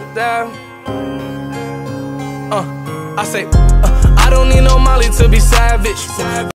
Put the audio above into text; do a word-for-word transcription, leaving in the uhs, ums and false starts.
down, down. Uh, I say, uh, I don't need no Molly to be savage.